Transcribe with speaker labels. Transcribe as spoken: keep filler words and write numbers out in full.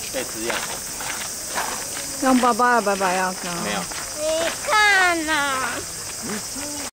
Speaker 1: 可以吃样。
Speaker 2: 用爸爸的白白药膏。
Speaker 1: 没有。
Speaker 3: 你看呐、